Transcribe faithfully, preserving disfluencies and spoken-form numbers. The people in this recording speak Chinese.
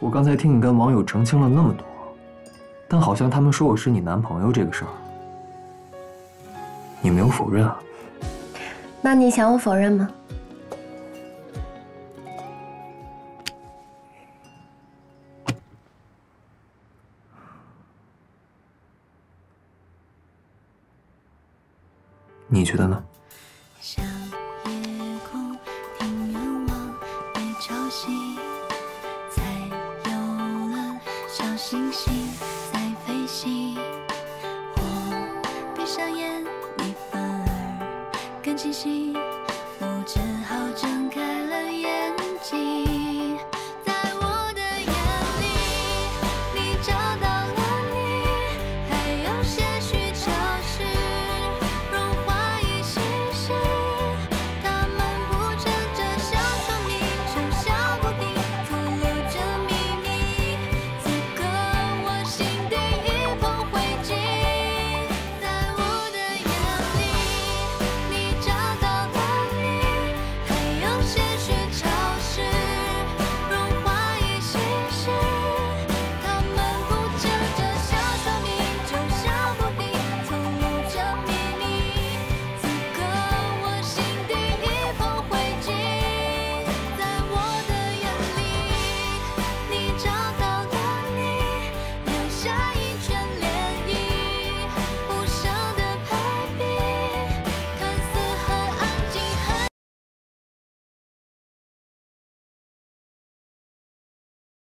我刚才听你跟网友澄清了那么多，但好像他们说我是你男朋友这个事儿，你没有否认啊？ 那你想我否认吗？ 你觉得呢？ 像夜空听愿望被潮汐，才有了小星星在飞行。我闭上眼，你反而更清晰，我只好睁开了眼睛。